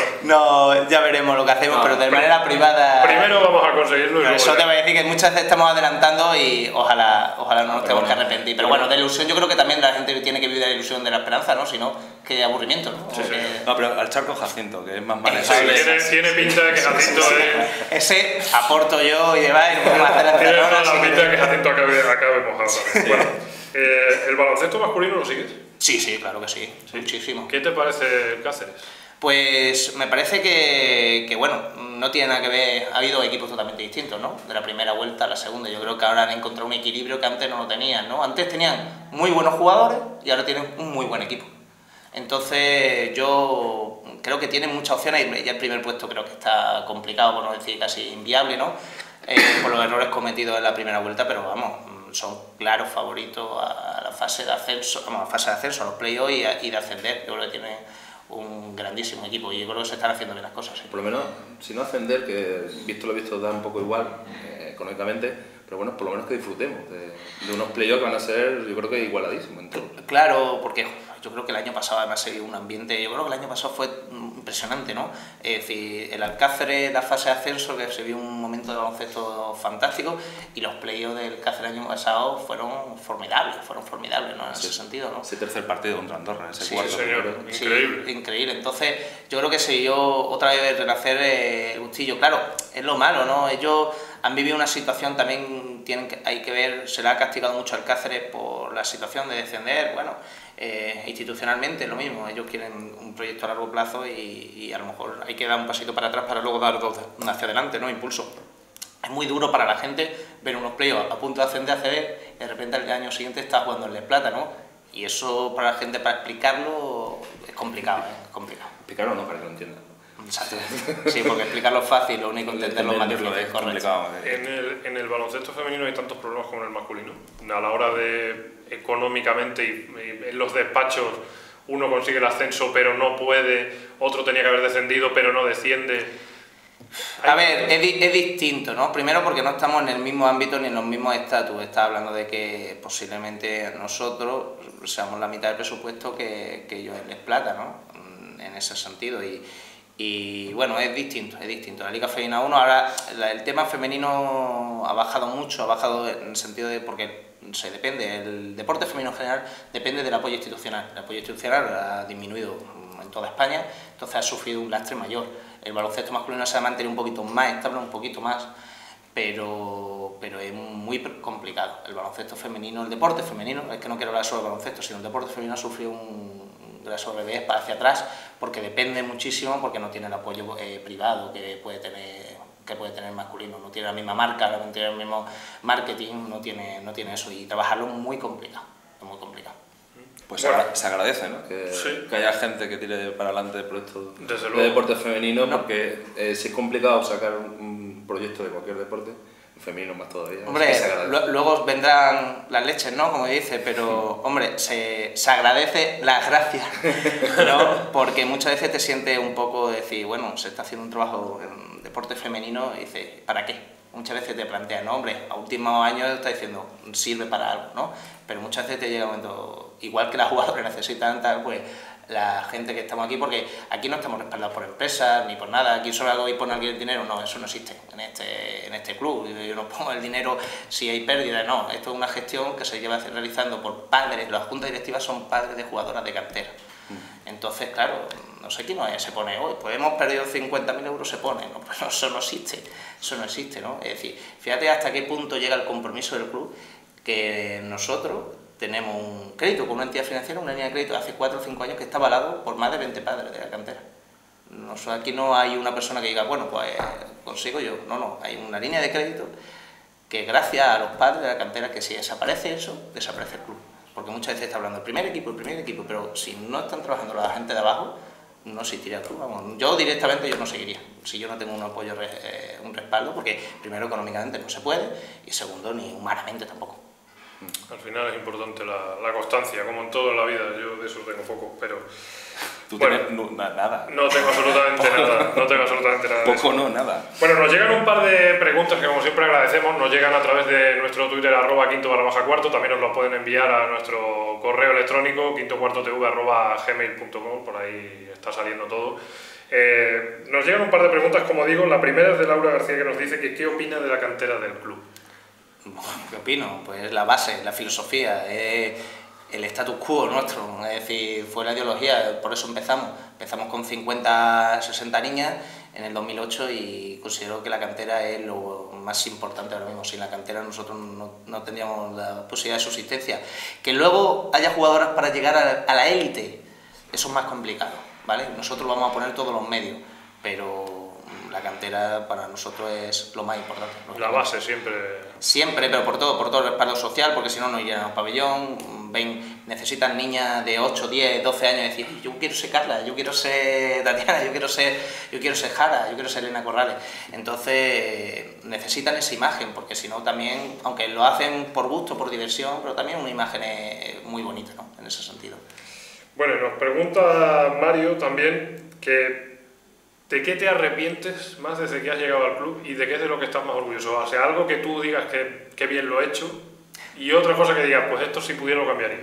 no, ya veremos lo que hacemos, No, pero de pri- manera privada. Primero vamos a conseguirlo y Pero luego eso ya. te voy a decir que muchas veces estamos adelantando y ojalá, ojalá no nos Pero tengamos que bueno. arrepentir. Pero bueno, de ilusión yo creo que también la gente tiene que vivir de la ilusión de la esperanza, ¿no? Si no, qué aburrimiento, ¿no? Sí, O sí. que- No, pero al charco Jacinto, que es más Sí, manejable. tiene, tiene pinta de que Jacinto es. Ese aporto yo y demás, y nos vamos a hacer la Tiene encerrona, toda la así que- pinta de que Jacinto acabe, acabe mojado también. Bueno, eh, ¿el baloncesto masculino lo sigues? Sí, sí, claro que sí, muchísimo. ¿Qué te parece el Cáceres? Pues me parece que, que, bueno, no tiene nada que ver, ha habido equipos totalmente distintos, ¿no? De la primera vuelta a la segunda, yo creo que ahora han encontrado un equilibrio que antes no lo tenían, ¿no? Antes tenían muy buenos jugadores y ahora tienen un muy buen equipo. Entonces yo creo que tienen muchas opciones y ya el primer puesto creo que está complicado, por no decir casi inviable, ¿no? Eh, por los errores cometidos en la primera vuelta, pero vamos, son claros favoritos a la fase de ascenso, vamos, a la fase de ascenso, a los playoffs y, a- y de ascender. Yo creo que tienen un grandísimo equipo y yo creo que se están haciendo bien las cosas. ¿Sí? Por lo menos, si no ascender, que visto lo visto da un poco igual eh, económicamente, pero bueno, por lo menos que disfrutemos de, de unos playoffs que van a ser, yo creo que igualadísimos en todo. Claro, porque yo creo que el año pasado además se vio un ambiente, yo creo que el año pasado fue impresionante, ¿no? Es decir, el Alcáceres, la fase de ascenso, que se vio un momento de baloncesto fantástico, y los playoffs del Alcáceres el año pasado fueron formidables, fueron formidables, ¿no? En ese sentido, ¿no? Ese tercer partido contra Andorra, ese Sí, cuarto. sí, señor. primero. Sí, Increíble. increíble. Entonces, yo creo que se vio otra vez renacer eh, el gustillo. Claro, es lo malo, ¿no? Ellos han vivido una situación, también tienen que, hay que ver, se le ha castigado mucho al Cáceres por la situación de descender. Bueno, eh, institucionalmente lo mismo, ellos quieren un proyecto a largo plazo y, y a lo mejor hay que dar un pasito para atrás para luego dar dos hacia adelante, ¿no? Impulso. Es muy duro para la gente ver unos playoffs a punto de ascender a C D y de repente al año siguiente está jugando en Les Plata, ¿no? Y eso para la gente, para explicarlo, es complicado, ¿eh? Es complicado. Explicarlo no, para que lo entiendan. Exacto. Sí, porque explicarlo es fácil, lo único entenderlo es más Entenderlo difícil, es correcto. complicado. eh. En el, en el baloncesto femenino hay tantos problemas como en el masculino. A la hora de económicamente y, y en los despachos uno consigue el ascenso pero no puede, otro tenía que haber descendido pero no desciende. A ver, es, di- es distinto, ¿no? Primero porque no estamos en el mismo ámbito ni en los mismos estatus. Está hablando de que posiblemente nosotros seamos la mitad del presupuesto que, que ellos en Les Plata, ¿no? En ese sentido. Y, y bueno, es distinto, es distinto. La Liga Femenina uno, ahora la- el tema femenino ha bajado mucho, ha bajado en el sentido de porque se depende, el deporte femenino en general depende del apoyo institucional. El apoyo institucional ha disminuido en toda España, entonces ha sufrido un lastre mayor. El baloncesto masculino se ha mantenido un poquito más estable, un poquito más, pero, pero es muy complicado. El baloncesto femenino, el deporte femenino, es que no quiero hablar solo de baloncesto, sino el deporte femenino ha sufrido un graso revés hacia atrás porque depende muchísimo, porque no tiene el apoyo eh, privado que puede tener que puede tener el masculino, no tiene la misma marca, no tiene el mismo marketing, no tiene, no tiene eso, y trabajarlo es muy complicado, es muy complicado. Pues bueno, se agradece, ¿no? Que, sí. que haya gente que tire para adelante el proyecto Desde de luego. deporte femenino, porque eh, si es complicado sacar un proyecto de cualquier deporte, femenino más todavía. Hombre, es que se lo, luego vendrán las leches, ¿no? Como dice, pero, hombre, se, se agradece las gracias, ¿no? Porque muchas veces te sientes un poco decir, bueno, se está haciendo un trabajo en deporte femenino y dices, ¿para qué? Muchas veces te planteas, no, hombre, a últimos años estás diciendo, sirve para algo, ¿no? Pero muchas veces te llega un momento, igual que las jugadoras necesitan tal, pues la gente que estamos aquí, porque aquí no estamos respaldados por empresas ni por nada, aquí solo hago y poner aquí el dinero, no, eso no existe en este, en este club, yo no pongo el dinero si hay pérdida, no, esto es una gestión que se lleva realizando por padres, las juntas directivas son padres de jugadoras de cantera. Entonces, claro, no sé quién se pone hoy, pues hemos perdido cincuenta mil euros, se pone, no, pues eso no existe, eso no existe, ¿no? Es decir, fíjate hasta qué punto llega el compromiso del club, que nosotros tenemos un crédito con una entidad financiera, una línea de crédito hace cuatro o cinco años que está avalado por más de veinte padres de la cantera. Nosotros aquí no hay una persona que diga, bueno, pues consigo yo, no, no, hay una línea de crédito que gracias a los padres de la cantera, que si desaparece eso, desaparece el club. Porque muchas veces está hablando del primer equipo, el primer equipo, pero si no están trabajando la gente de abajo, no existiría el club. Vamos, yo directamente yo no seguiría, si yo no tengo un apoyo, eh, un respaldo, porque primero económicamente no se puede, y segundo ni humanamente tampoco. Al final es importante la, la constancia, como en todo en la vida, yo de eso tengo poco, pero... Tú bueno, tienes no, nada. No tengo absolutamente nada, no tengo absolutamente nada. Poco no, nada. Bueno, nos llegan un par de preguntas que como siempre agradecemos, nos llegan a través de nuestro Twitter arroba quinto barra baja cuarto, también nos lo pueden enviar a nuestro correo electrónico quinto cuarto tv arroba gmail punto com, por ahí está saliendo todo. Eh, nos llegan un par de preguntas, como digo, la primera es de Laura García que nos dice que qué opina de la cantera del club. ¿Qué opino? Pues la base, la filosofía, eh, el status quo nuestro, es decir, fue la ideología, por eso empezamos. Empezamos con cincuenta, sesenta niñas en el dos mil ocho y considero que la cantera es lo más importante ahora mismo. Sin la cantera nosotros no, no tendríamos la posibilidad de subsistencia. Que luego haya jugadoras para llegar a, a la élite, eso es más complicado, ¿vale? Nosotros vamos a poner todos los medios, pero la cantera para nosotros es lo más importante. La base siempre... Siempre, pero por todo, por todo el respaldo social, porque si no, no irían al pabellón. Ven, necesitan niñas de ocho, diez, doce años y decir, yo quiero ser Carla, yo quiero ser Tatiana, yo quiero ser, yo quiero ser Jara, yo quiero ser Elena Corrales. Entonces necesitan esa imagen, porque si no también, aunque lo hacen por gusto, por diversión, pero también una imagen es muy bonita, ¿no? En ese sentido. Bueno, y nos pregunta Mario también que ¿de qué te arrepientes más desde que has llegado al club y de qué es de lo que estás más orgulloso? O sea, algo que tú digas que, que bien lo he hecho y otra cosa que digas, pues esto si pudiera lo cambiaría.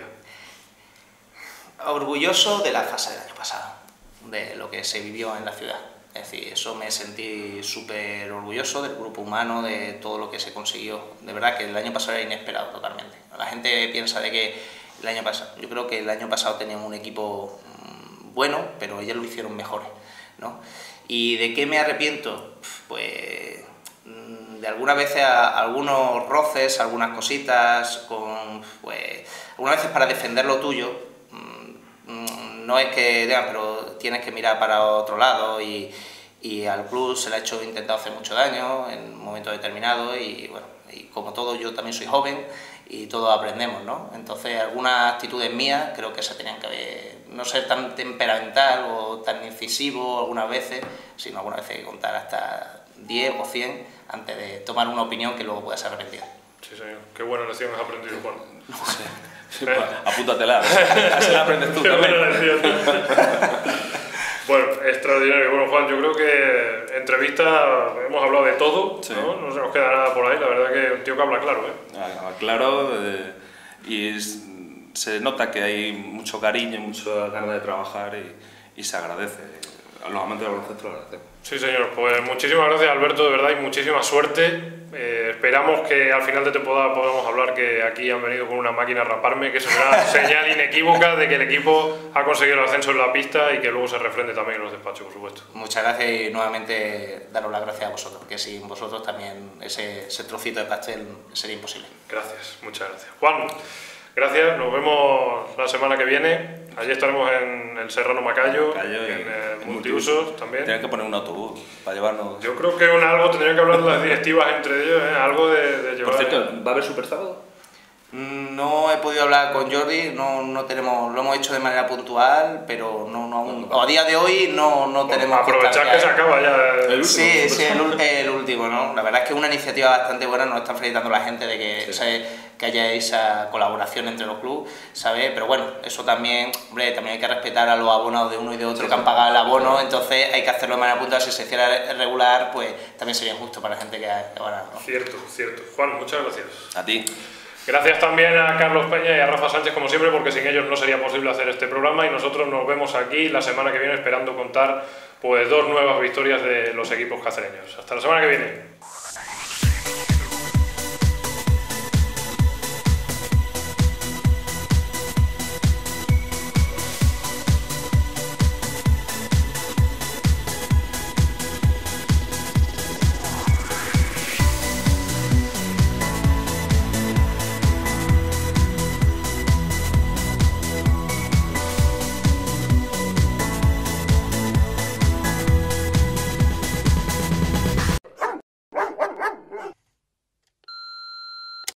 Orgulloso de la fase del año pasado, de lo que se vivió en la ciudad. Es decir, eso me sentí súper orgulloso del grupo humano, de todo lo que se consiguió. De verdad que el año pasado era inesperado totalmente. La gente piensa de que el año pasado, yo creo que el año pasado teníamos un equipo bueno, pero ellos lo hicieron mejores, ¿no? ¿Y de qué me arrepiento? Pues de algunas veces a, algunos roces, algunas cositas, con, pues, algunas veces para defender lo tuyo, no es que digan, pero tienes que mirar para otro lado y, y al club se le ha hecho intentado hacer mucho daño en un momento determinado y bueno, y como todo yo también soy joven y todos aprendemos, ¿no? Entonces algunas actitudes mías creo que se tenían que haber, no ser tan temperamental o tan incisivo algunas veces, sino algunas veces hay que contar hasta diez o cien antes de tomar una opinión que luego pueda ser arrepentida. Sí, señor. Qué buena lección has aprendido, Juan. No sé. Sí, pues, apúntatela. Así la aprendes tú Qué también. buena lección. Bueno, extraordinario. Bueno, Juan, yo creo que entrevista hemos hablado de todo, sí. ¿No? No se nos queda nada por ahí. La verdad que un tío que habla claro, ¿eh? Habla claro eh, y es, se nota que hay mucho cariño, mucha ganas de trabajar y, y se agradece. A los amantes del baloncesto lo agradecemos. Sí, señor. Pues muchísimas gracias, Alberto, de verdad, y muchísima suerte. Eh, esperamos que al final de temporada podamos hablar que aquí han venido con una máquina a raparme, que es una señal inequívoca de que el equipo ha conseguido el ascenso en la pista y que luego se refrende también en los despachos, por supuesto. Muchas gracias y nuevamente daros las gracias a vosotros, que sin vosotros también ese, ese trocito de pastel sería imposible. Gracias, muchas gracias. Juan, gracias, nos vemos la semana que viene. Allí estaremos en el Serrano Macayo, Macayo en el Multiusos también. Tienen que poner un autobús para llevarnos... Yo creo que un algo tendrían que hablar las directivas entre ellos, ¿eh? Algo de, de llevar... Por cierto, ¿va a haber Super Sábado? No he podido hablar con Jordi, no, no tenemos, lo hemos hecho de manera puntual, pero no, no aún, a día de hoy no, no bueno, tenemos... aprovechar que se acaba ya el último. Sí, sí, el, el último, ¿no? La verdad es que es una iniciativa bastante buena, nos están felicitando la gente de que, sí. ¿sabes? Que haya esa colaboración entre los clubes, ¿sabes? Pero bueno, eso también, hombre, también hay que respetar a los abonados de uno y de otro sí, que han pagado el abono, entonces hay que hacerlo de manera puntual. Si se hiciera regular, pues también sería injusto para la gente que ahora, ¿no? Cierto, cierto. Juan, muchas gracias. A ti. Gracias también a Carlos Peña y a Rafa Sánchez, como siempre, porque sin ellos no sería posible hacer este programa, y nosotros nos vemos aquí la semana que viene esperando contar pues dos nuevas victorias de los equipos cacereños. Hasta la semana que viene.